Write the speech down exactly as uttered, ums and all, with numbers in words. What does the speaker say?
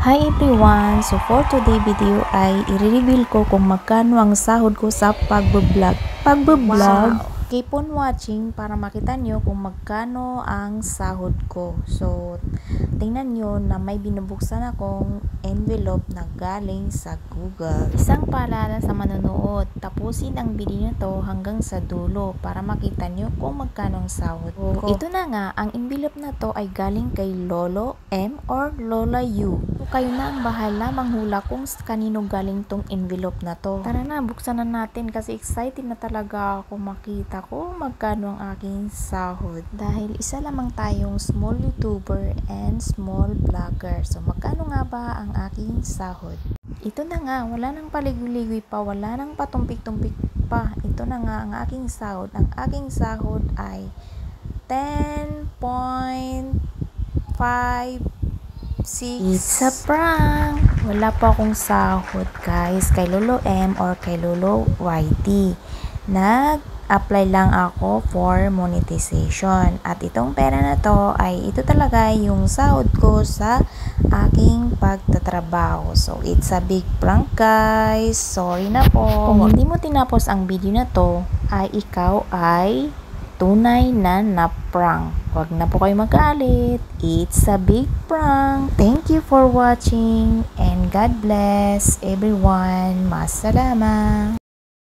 Hi everyone! So for today video ay i-reveal ko kung magkano ang sahod ko sa pagbablog. Pagbablog, wow. Keep on watching para makita nyo kung magkano ang sahod ko. So tingnan nyo na may binubuksan akong envelope na galing sa Google. Isang paalala sa manonood, tapusin ang video na to hanggang sa dulo para makita nyo kung magkano ang sahod ko. Ito na nga, ang envelope na to ay galing kay Lolo M or Lola U. So, kayo na ang bahala manghula kung kanino galing tong envelope na to. Tara na, buksan na natin kasi excited na talaga ako makita kung magkano ang aking sahod. Dahil isa lamang tayong small YouTuber and small vlogger. So magkano nga ba ang aking sahod? Ito na nga, wala nang paligoy-ligoy pa, wala nang patumpik-tumpik pa. Ito na nga ang aking sahod. Ang aking sahod ay ten point five six. It's a prank! Wala pa akong sahod guys kay Lolo M or kay Lolo Y T. Nag-apply lang ako for monetization. At itong pera na to ay ito talaga yung sahod ko sa aking pagtatrabaho. So it's a big prank guys. Sorry na po. Kung hindi mo tinapos ang video na to ay ikaw ay tunay na na-prank. Huwag na po kayo magalit. It's a big prank. Thank you for watching and God bless everyone. Masalama.